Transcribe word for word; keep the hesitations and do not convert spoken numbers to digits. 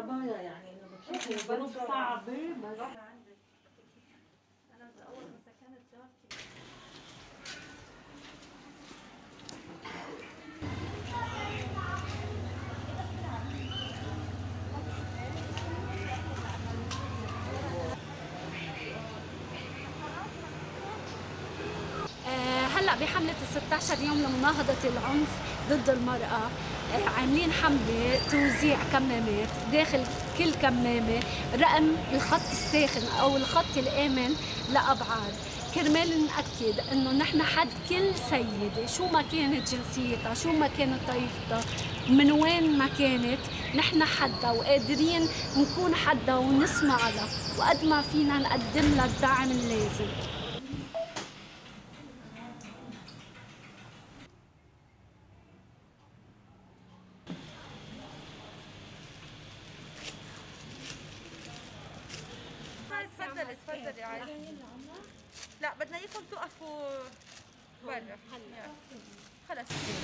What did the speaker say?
الربايا يعني انه بتحسي ظروف صعبه بس انا اول ما سكنت جارتي هلا بحملة ال ستة عشر يوم لمناهضة العنف ضد المرأة عاملين حملة توزيع كمامات داخل كل كمامة رقم الخط الساخن أو الخط الآمن لأبعاد، كرمال نأكد إنه نحن حد كل سيدة شو ما كانت جنسيتها شو ما كانت طائفتها من وين ما كانت، نحن حدها وقادرين نكون حدها ونسمع لها وقد ما فينا نقدم لها الدعم اللازم. تفضلي تفضلي عادي. لا بدنا اياكم توقفوا برا. خلص